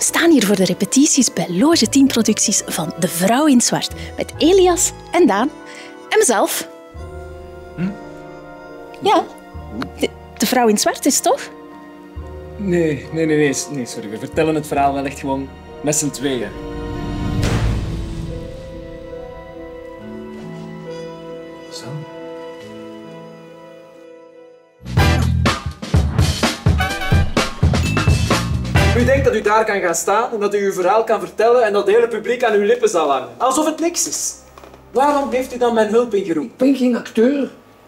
staan hier voor de repetities bij Loge 10 Producties van De Vrouw in Zwart. Met Elias en Daan en mezelf. Ja, de Vrouw in Zwart is toch? Nee, sorry. We vertellen het verhaal wel echt gewoon met z'n tweeën. Zo. U denkt dat u daar kan gaan staan en dat u uw verhaal kan vertellen en dat het hele publiek aan uw lippen zal hangen. Alsof het niks is. Waarom heeft u dan mijn hulp ingeroepen? Ik ben geen acteur.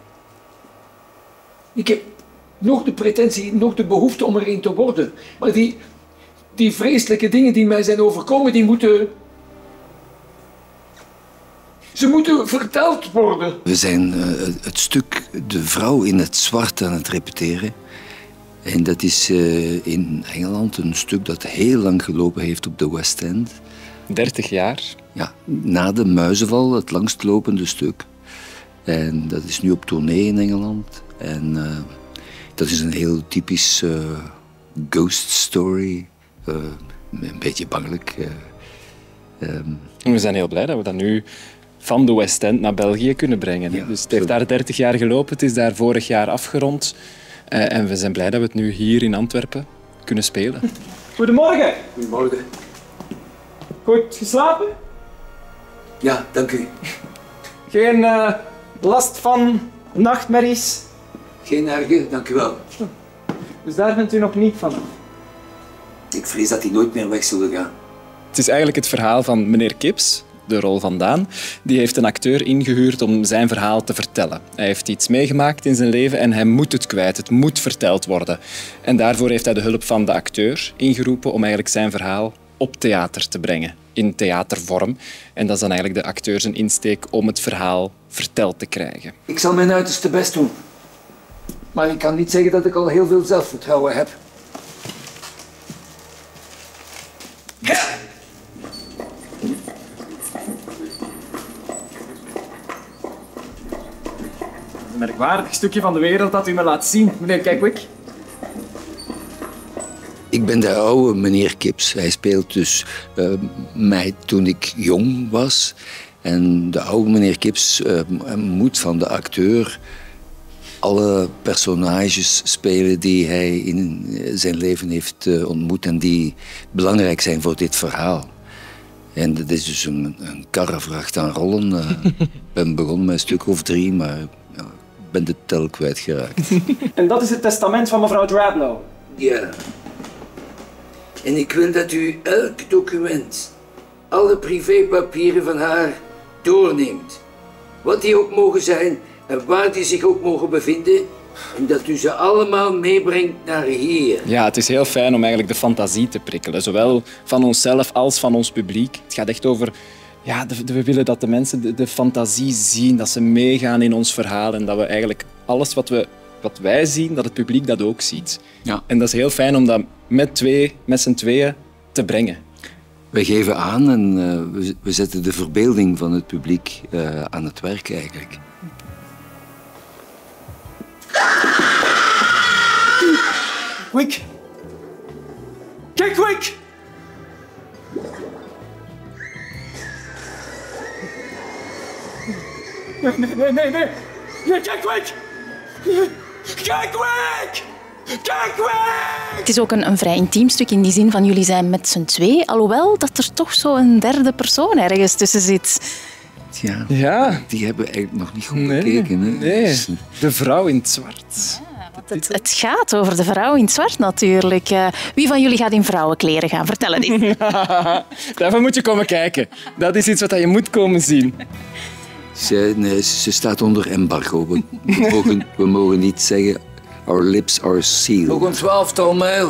Ik heb nog de pretentie, nog de behoefte om er een te worden. Maar die vreselijke dingen die mij zijn overkomen, die moeten... Ze moeten verteld worden. We zijn het stuk De Vrouw in het Zwart aan het repeteren. En dat is in Engeland een stuk dat heel lang gelopen heeft op de West End. 30 jaar. Ja, na de Muizenval, het langstlopende stuk. En dat is nu op tournee in Engeland. En dat is een heel typisch ghost story. Een beetje bangelijk. We zijn heel blij dat we dat nu van de West End naar België kunnen brengen. Ja, dus het heeft daar 30 jaar gelopen, het is daar vorig jaar afgerond. En we zijn blij dat we het nu hier in Antwerpen kunnen spelen. Goedemorgen. Goedemorgen. Goed geslapen? Ja, dank u. Geen last van nachtmerries? Geen erge, dank u wel. Dus daar bent u nog niet van. Ik vrees dat die nooit meer weg zullen gaan. Het is eigenlijk het verhaal van meneer Kips, de rol van Daan. Die heeft een acteur ingehuurd om zijn verhaal te vertellen. Hij heeft iets meegemaakt in zijn leven en hij moet het kwijt. Het moet verteld worden. En daarvoor heeft hij de hulp van de acteur ingeroepen om eigenlijk zijn verhaal op theater te brengen. In theatervorm. En dat is dan eigenlijk de acteur zijn insteek om het verhaal verteld te krijgen. Ik zal mijn uiterste best doen. Maar ik kan niet zeggen dat ik al heel veel zelfvertrouwen heb. Een merkwaardig stukje van de wereld dat u me laat zien, meneer Kekwik. Ik ben de oude meneer Kips. Hij speelt dus mij toen ik jong was. En de oude meneer Kips moet van de acteur alle personages spelen die hij in zijn leven heeft ontmoet en die belangrijk zijn voor dit verhaal. En dat is dus een karrevracht aan rollen. Ik ben begonnen met een stuk of 3, maar ja, ik ben de tel kwijtgeraakt. En dat is het testament van mevrouw Drablow. Ja. En ik wil dat u elk document, alle privépapieren van haar, doorneemt. Wat die ook mogen zijn en waar die zich ook mogen bevinden. En dat u ze allemaal meebrengt naar hier. Ja, het is heel fijn om eigenlijk de fantasie te prikkelen. Zowel van onszelf als van ons publiek. Het gaat echt over... Ja, we willen dat de mensen de fantasie zien, dat ze meegaan in ons verhaal en dat we eigenlijk alles wat wij zien, dat het publiek dat ook ziet. Ja. En dat is heel fijn om dat met z'n tweeën te brengen. Wij geven aan en we zetten de verbeelding van het publiek aan het werk eigenlijk. Quick! Kijk, quick! Nee. Kijk, quick! Kijk, quick! Kijk, quick! Het is ook een vrij intiem stuk in die zin van jullie zijn met z'n twee, alhoewel dat er toch zo een derde persoon ergens tussen zit. Ja, die hebben we eigenlijk nog niet goed bekeken. Hè? Nee, de vrouw in het zwart. Het gaat over de vrouw in het zwart natuurlijk. Wie van jullie gaat in vrouwenkleren gaan? Vertel het eens. Daarvoor moet je komen kijken. Dat is iets wat je moet komen zien. Ze staat onder embargo. We mogen niet zeggen, our lips are sealed. Nog een 12-tal mijl.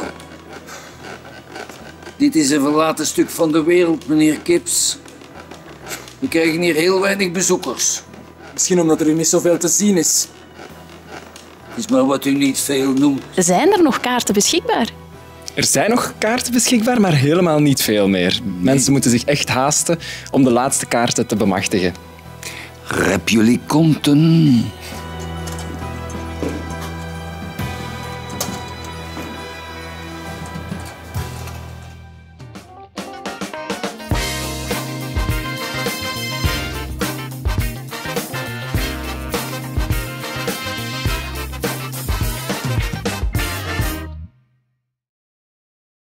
Dit is een verlaten stuk van de wereld, meneer Kips. We krijgen hier heel weinig bezoekers. Misschien omdat er niet zoveel te zien is. Het is maar wat u niet veel noemt. Zijn er nog kaarten beschikbaar? Er zijn nog kaarten beschikbaar, maar helemaal niet veel meer. Mensen moeten zich echt haasten om de laatste kaarten te bemachtigen. Rep jullie konten.